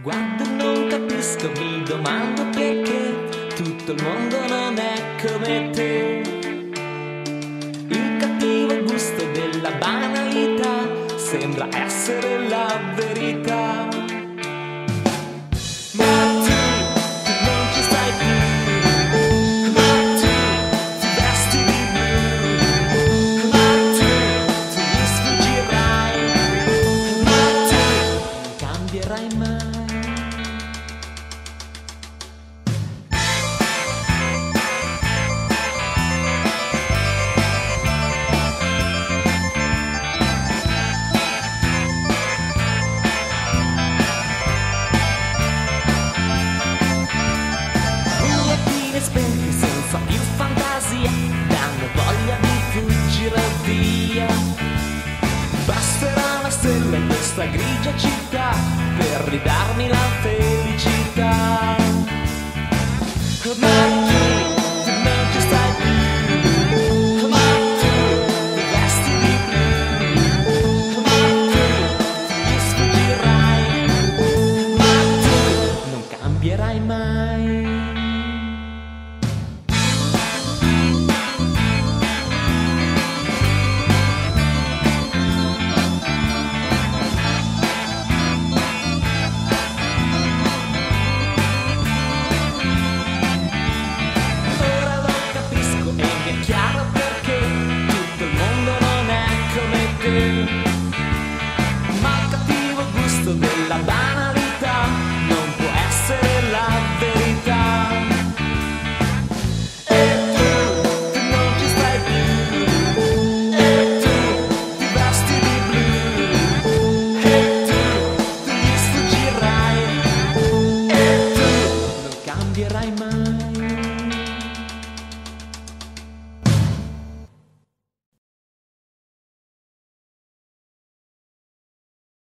guardo e non capisco, mi domando perché tutto il mondo non è come te. Il cattivo gusto della banalità sembra essere la verità. Ma tu non ci stai più, ma tu ti vesti di blu, ma tu mi sfuggirai, ma tu non cambierai mai. Spenti senza più fantasia danno voglia di fuggire via. Basterà una stella in questa grigia città per ridarmi la felicità. Ma tu non ci stai più, ma tu ti vesti di blu, ma tu mi sfuggirai, ma tu non cambierai mai. Ma il cattivo gusto della banalità non può essere la verità. E tu non ci stai più, e tu ti vesti di blu, e tu mi sfuggirai, e tu non cambierai mai.